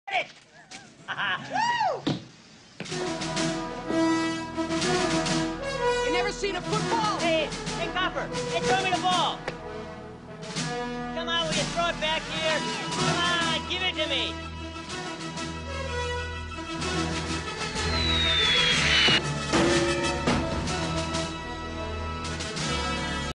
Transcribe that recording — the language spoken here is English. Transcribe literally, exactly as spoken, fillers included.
Get it! Woo! You never seen a football? Hey, hey, Copper, hey, throw me the ball. Come on, will you throw it back here? Come on, give it to me.